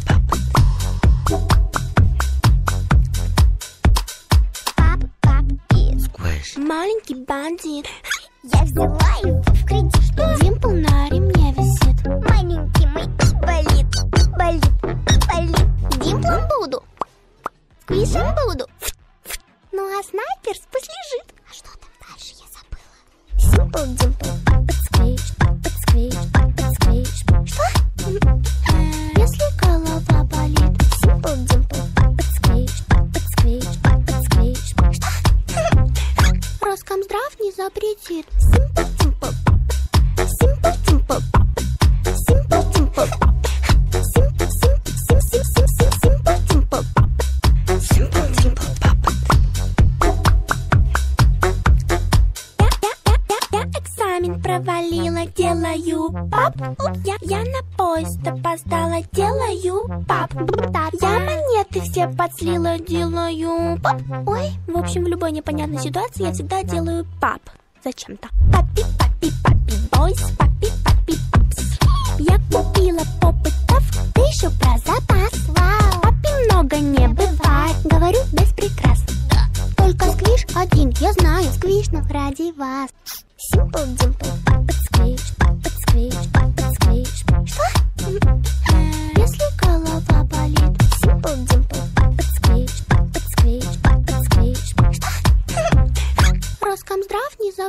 [SPEAKER 1] Пап, пап, и
[SPEAKER 3] Squish.
[SPEAKER 2] Маленький бандит.
[SPEAKER 1] я взяла его в кредит.
[SPEAKER 2] Димпл на ремне висит.
[SPEAKER 1] Маленький мой болит, болит, болит. Димплом буду, сквишем буду. Ну а снайперс пусть лежит. А что там дальше, я забыла. Simple Dimple, Puppet Squish, Puppet Squish, Puppet Squish. Что?
[SPEAKER 2] Если голова болит.
[SPEAKER 1] Simple Dimple, Puppet Squish, Puppet Squish, Puppet Squish. Что?
[SPEAKER 2] Роскомздрав не запретит.
[SPEAKER 1] Simple Dimple, Simple Dimple, Simple Dimple, Sim, Sim, Sim, Sim, Sim, Sim, Simple Dimple, Simple Dimple,
[SPEAKER 2] Я экзамен провалила, делаю пап. Я, я на поезд опоздала, делаю пап. Я монеты все подслила, делаю пап. Ой, в общем, в любой непонятной ситуации я всегда делаю пап. Зачем-то. Папи, папи, папи, бойс, папи, папи, папс. Я купила попытов, да еще про запас.
[SPEAKER 1] Вау!
[SPEAKER 2] Папи много не бывает, говорю без прикрас. Только сквиш один, я знаю, сквиш, но ради вас.
[SPEAKER 1] Simple Dimple, Puppet Squish, Puppet Squish, Puppet Squish. Что?
[SPEAKER 2] Если голова болит.
[SPEAKER 1] Simple Dimple, Puppet Squish, Puppet Squish, Puppet Squish.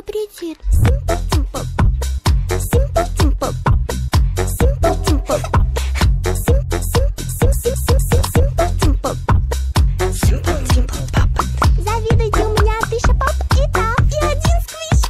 [SPEAKER 2] запретит. Simple Dimple, Simple Dimple, Simple Dimple, Simple, Simple, Simple Dimple, Simple Dimple Pop.
[SPEAKER 1] Завидуйте, у меня тысяча пап и тап и один сквиш.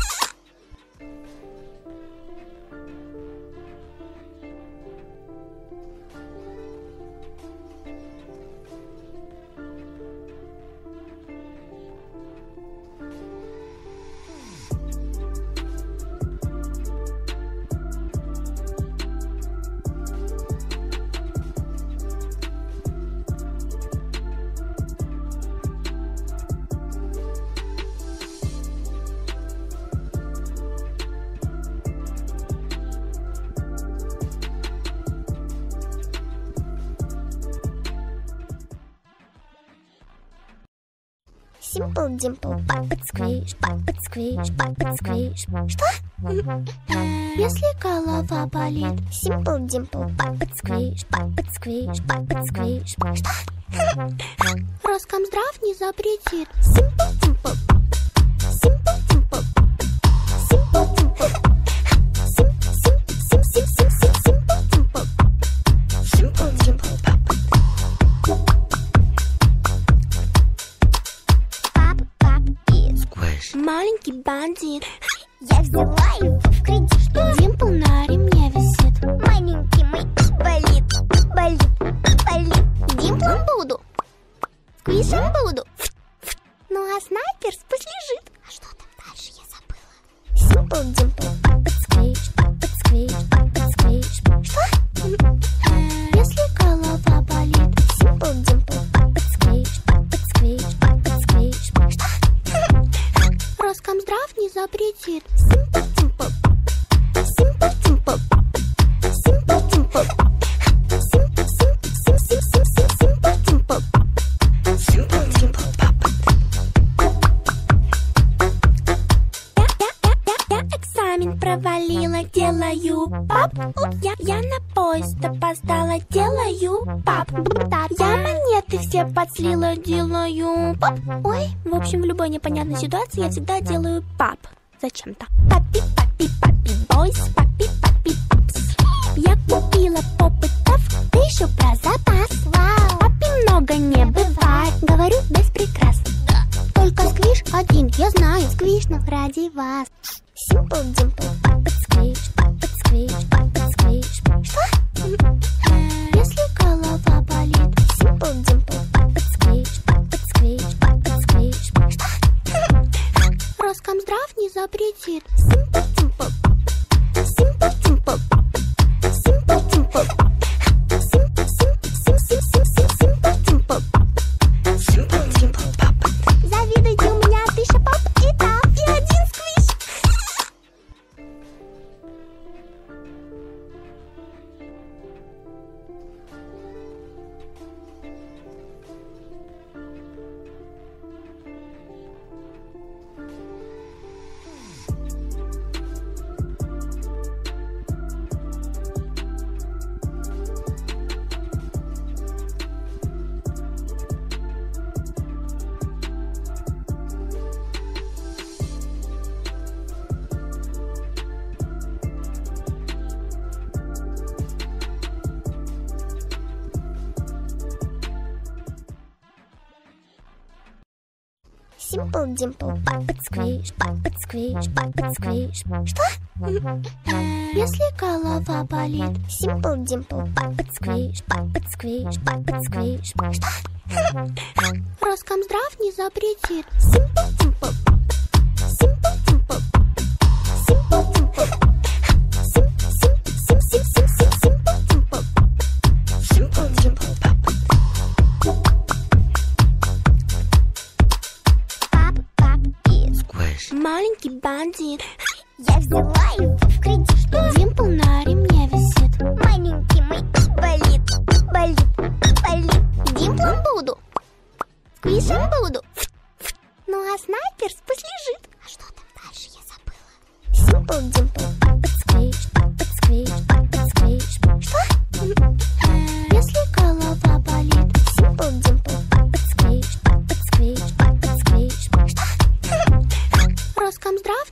[SPEAKER 1] Simple Dimple, pop it squish, pop it squish, pop it squish. Что?
[SPEAKER 2] Если голова болит.
[SPEAKER 1] Simple Dimple, pop it squish, pop it squish, pop it squish. Что?
[SPEAKER 2] Роскомздрав не запретит.
[SPEAKER 1] Simple Dimple, Simple Dimple, Simple Dimple, Sim, Sim, Sim, Sim, Sim, Sim, Simple Dimple, Simple Dimple Pop. Пап, пап и
[SPEAKER 2] Squish. Маленький бандит.
[SPEAKER 1] я взяла его в кредит.
[SPEAKER 2] Димпл на ремне висит.
[SPEAKER 1] Маленький мой болит, болит, болит. Димплом буду, сквишем буду. Ну а снайпер пусть лежит. А что там дальше, я забыла. Simple Dimple, pop it squish, pop it squish, pop it squish. Что?
[SPEAKER 2] Если голова болит.
[SPEAKER 1] Simple Dimple, pop it squish, pop it squish, pop it squish. Что?
[SPEAKER 2] Роскомздрав не запретит.
[SPEAKER 1] Simple Dimple, Simple Dimple, Simple Dimple, Simple, Simple, Simple, Simple, Simple Dimple, Simple Dimple Pop.
[SPEAKER 2] Я, я, я, я, я экзамен провалила, делаю пап. Я, я на поезд опоздала, делаю пап. Я монеты все подслила, делаю пап. Ой, в общем, в любой непонятной ситуации я всегда делаю пап. Зачем-то. Папи, папи, папи, бойс, папи, папи, папс. Я купила попытов, пишу про запас.
[SPEAKER 1] Вау!
[SPEAKER 2] Папи много не бывает, говорю без прикрас. Только сквиш один, я знаю.
[SPEAKER 1] Сквиш, но ради вас. Simple Dimple, pop it squish, pop it squish, pop it squish. Что?
[SPEAKER 2] Если голова болит.
[SPEAKER 1] Simple Dimple, pop it squish, pop it squish, pop it squish. Что?
[SPEAKER 2] Роскомздрав не запретит.
[SPEAKER 1] Simple Dimple, Simple Dimple, Simple Dimple, Simple, Simple, Simple, Simple, Simple Dimple, Simple Dimple Pop. Завидуйте, у меня тысяча пап и тап и один сквиш. Simple Dimple, pop it squish, pop it squish, pop it squish. Что?
[SPEAKER 2] Если голова болит.
[SPEAKER 1] Simple Dimple, pop it squish, pop it squish, pop it squish. Что?
[SPEAKER 2] Роскомздрав не запретит.
[SPEAKER 1] Simple Dimple, Simple Dimple, Simple Dimple, Simple, Simple, Simple, Simple, Simple Dimple, Simple Dimple Pop. Пап, пап и
[SPEAKER 2] Маленький бандит.
[SPEAKER 1] я взяла его в кредит.
[SPEAKER 2] Димпл на ремне висит.
[SPEAKER 1] Маленький мой болит, болит, болит. Димплом буду, сквишем буду. Ну а снайпер пусть лежит. А что там дальше, я забыла. Simple Dimple, pop it squish, pop it squish, pop it squish. Что?
[SPEAKER 2] Если голова болит.
[SPEAKER 1] Simple Dimple, pop it squish, pop it squish, pop it squish. Что?
[SPEAKER 2] Роскомздрав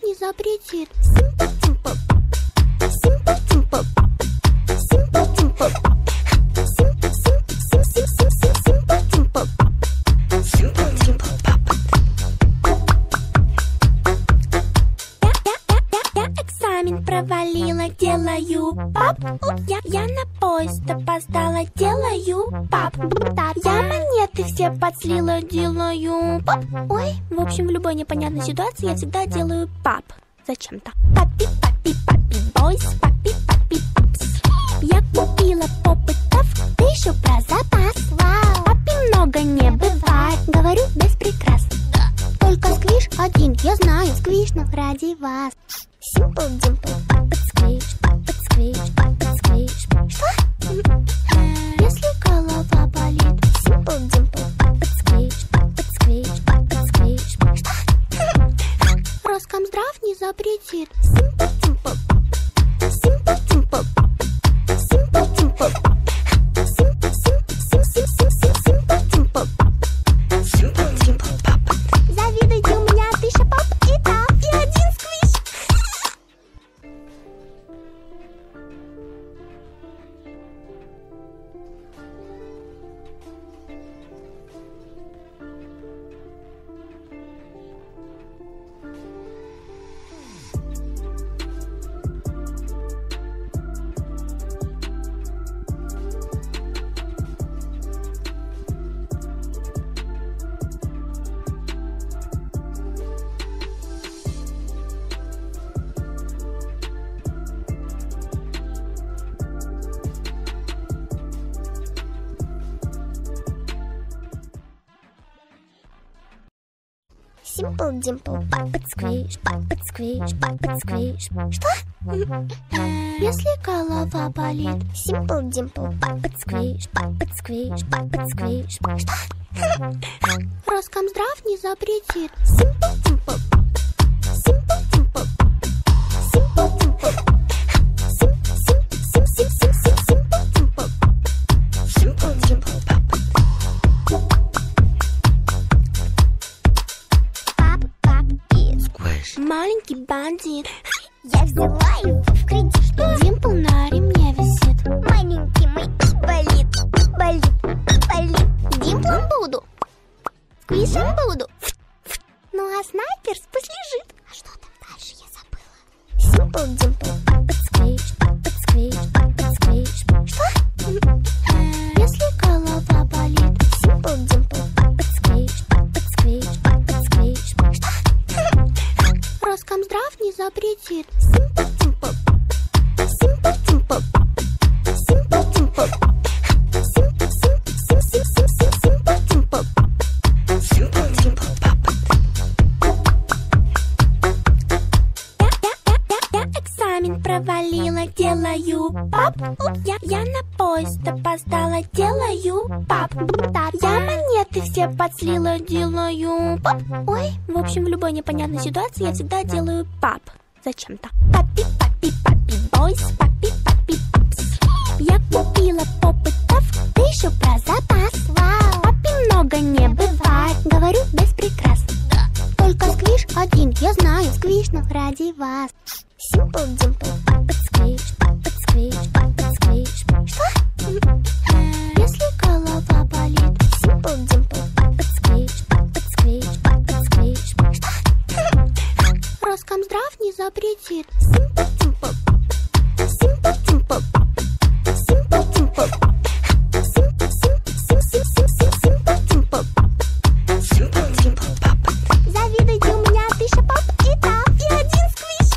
[SPEAKER 2] Я монеты все подслила, делаю пап. Ой, в общем, в любой непонятной ситуации я всегда делаю пап. Зачем-то. Папи, папи, папи, бойс, папи, папи, папс. Я купила попытов, пишу про запас.
[SPEAKER 1] Вау!
[SPEAKER 2] Папи много не бывает, говорю без прикрас.
[SPEAKER 1] Только сквиш один, я знаю, сквиш, но ради вас. Simple Dimple, папа сквиш, папа сквиш, папа сквиш. Что?
[SPEAKER 2] Если голова болит,
[SPEAKER 1] Simple Dimple, папа сквиш, папа сквиш, папа сквиш. Что?
[SPEAKER 2] Роскомздрав не запретит.
[SPEAKER 1] Simple Dimple, Simple Dimple, Simple Dimple, Simple, Simple, Simple, Simple Dimple, Simple Dimple, папа. Завидуйте, у меня тысяча пап и тап, и один сквиш. Simple Dimple, папа сквиш, папа сквиш, папа сквиш. Что?
[SPEAKER 2] Если голова болит,
[SPEAKER 1] Simple Dimple, папа сквиш, папа сквиш, папа сквиш. Что?
[SPEAKER 2] Роскомздрав не запретит.
[SPEAKER 1] Simple Dimple, Simple Dimple, Simple Dimple, Simple, Simple, Simple, Simple Dimple, Simple Dimple, папа. Папа, папа, и сквиш.
[SPEAKER 2] Маленький бандит.
[SPEAKER 1] Я взяла его в кредит.
[SPEAKER 2] Димпл на ремне висит.
[SPEAKER 1] Маленький мой болит, болит, болит. Димплом буду, сквишем буду. Ну а снайперс пусть лежит. А что там дальше, я забыла. Simple Dimple, папа сквиш, папа сквиш, папа сквиш. Что?
[SPEAKER 2] Если голова болит,
[SPEAKER 1] Simple Dimple, папа сквиш, папа сквиш, папа сквиш. Что?
[SPEAKER 2] Роскомздрав не запретит.
[SPEAKER 1] Simple Dimple, Simple Dimple, Simple Dimple, Simple, Simple, Simple, Simple Dimple, Simple Dimple, папа.
[SPEAKER 2] Я, я, я, я, я экзамен провалила, делаю пап. Я, я на поезд опоздала, делаю пап. Я монеты все подслила, делаю пап. Ой, в общем, в любой непонятной ситуации я всегда делаю пап. Зачем-то. Папи, папи, папи, бойс, папи, папи, папс. Я купила попытов, пишу про запас.
[SPEAKER 1] Вау!
[SPEAKER 2] Папи много не бывает, говорю без прикрас.
[SPEAKER 1] Только сквиш один, я знаю, сквиш, но ради вас. Simple Dimple, папа сквиш, папа сквиш, папа сквиш. Что?
[SPEAKER 2] Если голова болит,
[SPEAKER 1] Simple Dimple, папа сквиш, папа сквиш, папа сквиш. Что?
[SPEAKER 2] Роскомздрав не запретит.
[SPEAKER 1] Simple Dimple, Simple Dimple, Simple Dimple, Simple, Simple, Simple, Simple Dimple, Simple Dimple, папа. Завидуйте, у меня тысяча пап и тап, и один сквиш.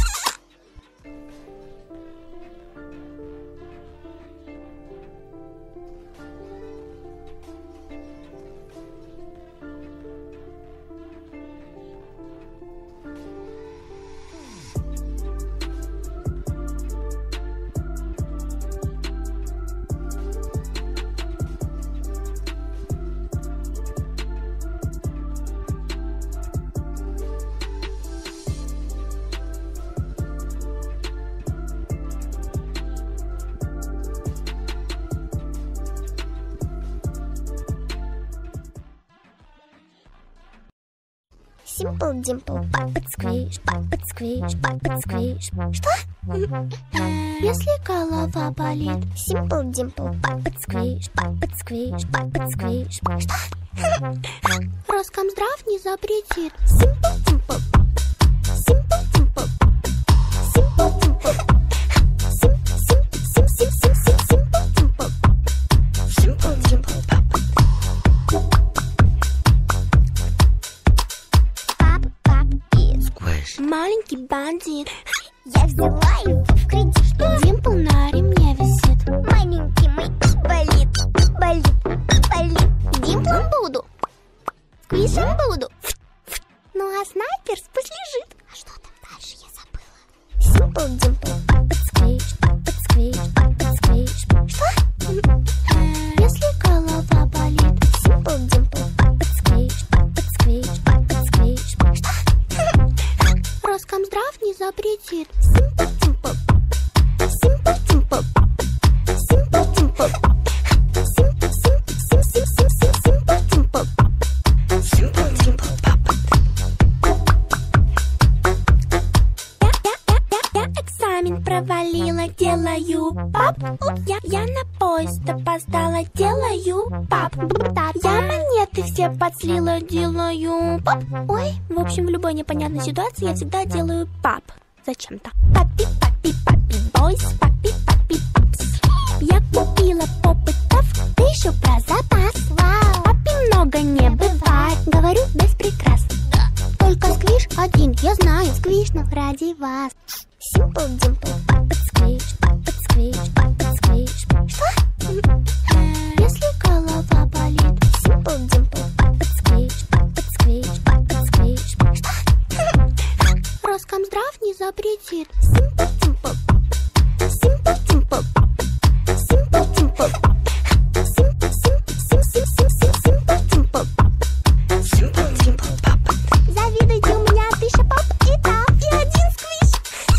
[SPEAKER 1] Simple Dimple, папа сквиш, папа сквиш, папа сквиш. Что?
[SPEAKER 2] Если голова болит,
[SPEAKER 1] Simple Dimple, папа сквиш, папа сквиш, папа сквиш. Что?
[SPEAKER 2] Роскомздрав не запретит.
[SPEAKER 1] Simple Dimple, Simple Dimple, Simple Dimple, Simple, Simple, Simple, Simple Dimple, Simple Dimple, папа.
[SPEAKER 2] Маленький бандит.
[SPEAKER 1] Я взяла его в кредит.
[SPEAKER 2] Что? Димпл на ремне висит.
[SPEAKER 1] Маленький мой болит, болит, болит. Димплом буду, сквишем буду. Ну а снайпер пусть лежит. А что там дальше, я забыла. Симпл, димпл, папа сквиш, папа сквиш, папа сквиш. Что?
[SPEAKER 2] Если голова болит.
[SPEAKER 1] Симпл, димпл, папа сквиш, папа сквиш, папа сквиш. Что?
[SPEAKER 2] Роскомздрав не запретит.
[SPEAKER 1] Симпл, димпл, симпл, димпл, симпл, димпл, симпл, симпл, симпл, симпл, димпл, симпл, димпл, папа.
[SPEAKER 2] Я экзамен провалила, делаю пап. Я, я на поезд опоздала, делаю пап. Я монеты все подслила, делаю пап. Ой, в общем, в любой непонятной ситуации я всегда делаю пап. Зачем-то. Папи, папи, папи, бойс, папи, папи, папс. Я купила попытов, ты еще про запас.
[SPEAKER 1] Вау.
[SPEAKER 2] Папи много не бывает, говорю без прикрас.
[SPEAKER 1] Только сквиш один, я знаю, сквиш, но ради вас. Симпл, димпл, папа сквиш, папа сквиш, папа сквиш. Что?
[SPEAKER 2] Если голова болит.
[SPEAKER 1] Симпл, димпл, папа сквиш, папа сквиш, папа сквиш. Что?
[SPEAKER 2] Роскомздрав не запретит.
[SPEAKER 1] Симпл, димпл, симпл, димпл, симпл, димпл, симпл, симпл, симпл, симпл, димпл, симпл, димпл, папа. Завидуйте, у меня тысяча пап и тап, и один сквиш.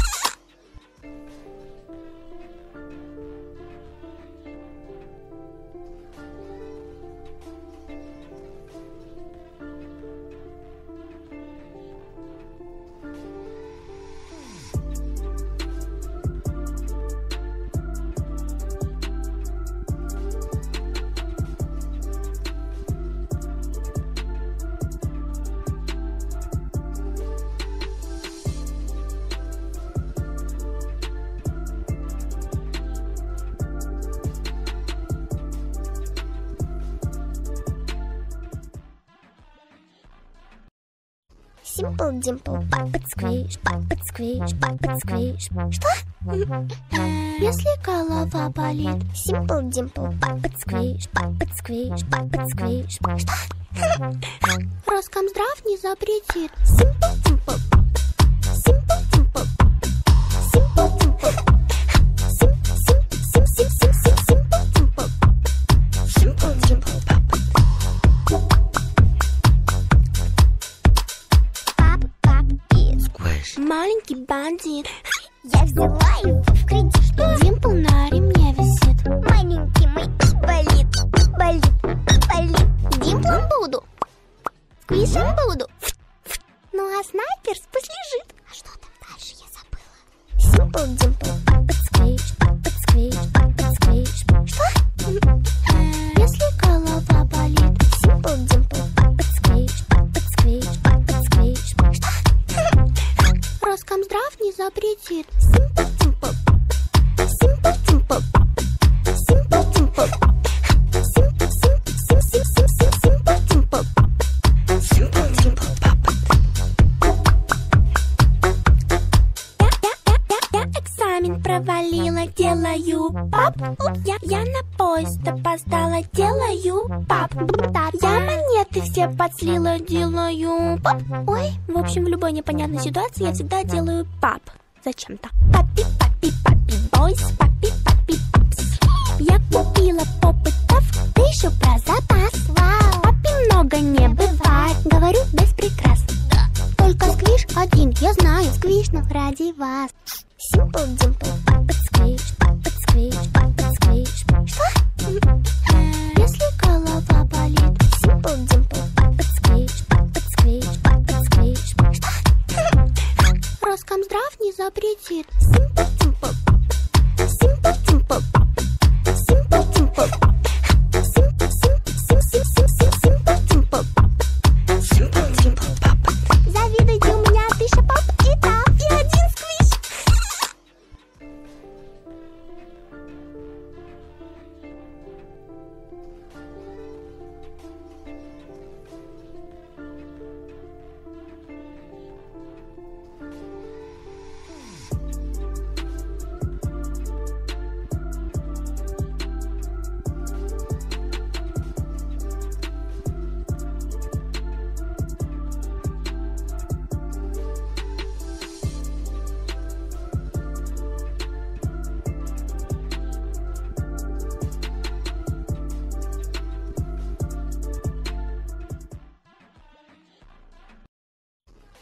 [SPEAKER 1] Симпл, димпл, папа сквиш, папа сквиш, папа сквиш. Что?
[SPEAKER 2] Если голова болит.
[SPEAKER 1] Симпл, димпл, папа сквиш, папа сквиш, папа сквиш. Что?
[SPEAKER 2] Роскомздрав не запретит.
[SPEAKER 1] Симпл, димпл, симпл, димпл, симпл, димпл, симпл, симпл, симпл, симпл, симпл, димпл, симпл, димпл, папа. Папа, папа и сквиш.
[SPEAKER 2] Маленький бандит.
[SPEAKER 1] Я взяла его в кредит.
[SPEAKER 2] Что? Димпл на ремне висит.
[SPEAKER 1] Маленький мой болит, болит, болит. Димплом буду, сквишем буду. Ну а снайпер пусть лежит. А что там дальше, я забыла. Симпл, димпл, папа сквиш, папа сквиш, папа сквиш. Что?
[SPEAKER 2] Если голова болит.
[SPEAKER 1] Симпл, димпл, папа сквиш, папа сквиш, папа сквиш. Что?
[SPEAKER 2] Роскомздрав не запретит.
[SPEAKER 1] Симпл, димпл, симпл, димпл, симпл, димпл, симпл, симпл, симпл, симпл, симпл, димпл, симпл, димпл, папа.
[SPEAKER 2] Я экзамен провалила, делаю пап. Я, я на поезд опоздала, делаю пап. Я монеты все подслила, делаю пап. Ой, в общем, в любой непонятной ситуации я всегда делаю пап. Зачем-то. Папи, папи, папи, бойс, папи, папи, папс. Я купила попытов, ты еще про запас.
[SPEAKER 1] Вау.
[SPEAKER 2] Папи много не бывает, говорю без прикрас.
[SPEAKER 1] Только сквиш один, я знаю, сквиш, но ради вас. Симпл, димпл, папа сквиш, папа сквиш, папа сквиш. Что?
[SPEAKER 2] Если голова болит.
[SPEAKER 1] Симпл, димпл, папа сквиш, папа сквиш, папа сквиш. Что?
[SPEAKER 2] Роскомздрав не запретит.
[SPEAKER 1] Симпл, димпл, симпл, димпл, симпл, димпл, симпл, симпл, симпл, симпл, симпл, димпл, симпл, димпл, папа. Завидуйте, у меня тысяча пап и тап, и один сквиш.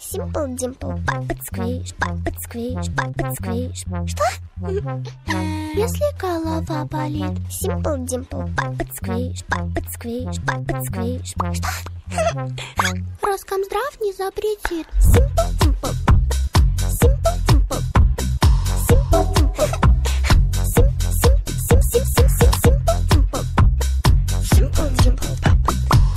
[SPEAKER 1] Simple Dimple, папа сквиш, папа сквиш, папа сквиш. Что?
[SPEAKER 2] Если голова болит.
[SPEAKER 1] Simple Dimple, папа сквиш, папа сквиш, папа сквиш. Что?
[SPEAKER 2] Роскомздрав не запретит.
[SPEAKER 1] Simple Dimple, Simple Dimple, Simple Dimple, Sim, Sim, Sim, Sim, Sim, Sim, Simple Dimple, Simple Dimple, папа.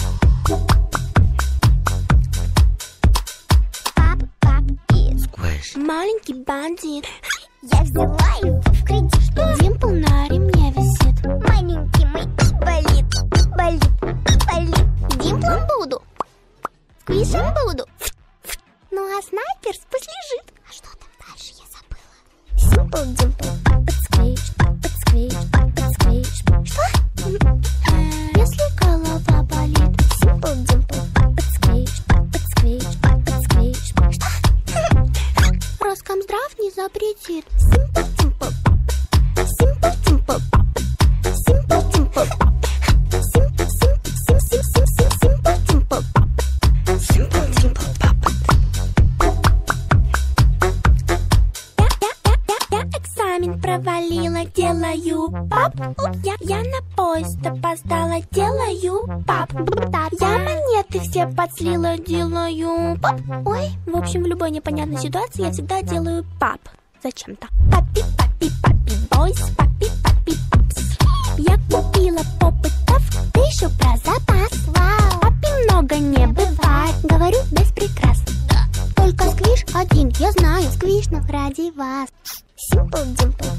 [SPEAKER 1] Папа, папа и
[SPEAKER 3] Сквиш.
[SPEAKER 2] Маленький бандит.
[SPEAKER 1] я взяла его в кредит. Что?
[SPEAKER 2] Димпл на ремне висит.
[SPEAKER 1] Маленький мой болит, болит, болит. Димплом буду, сквишем буду. Ну а снайперс пусть лежит. А что там дальше, я забыла. Simple Dimple, папа сквиш, папа сквиш, папа сквиш. Что?
[SPEAKER 2] Если голова болит.
[SPEAKER 1] Simple Dimple, папа сквиш, папа сквиш, папа сквиш. Что?
[SPEAKER 2] Роскомздрав не запретит.
[SPEAKER 1] Simple Dimple, Simple Dimple, Simple Dimple, Simple, Simple, Simple, Simple, Simple Dimple, Simple Dimple, папа.
[SPEAKER 2] Я, я, я, я, я экзамен провалила, делаю пап. Я, я на поезд опоздала, делаю пап. Я монеты все подслила, делаю пап. Ой, в общем, в любой непонятной ситуации я всегда делаю пап. Зачем-то. Папи, папи, папи, бойс, папи, папи, папс. Я купила попытов, пишу про запас.
[SPEAKER 1] Вау.
[SPEAKER 2] Папи много не бывает, говорю без прикрас. Только сквиш один, я знаю, сквиш, но ради вас.
[SPEAKER 1] Simple Dimple,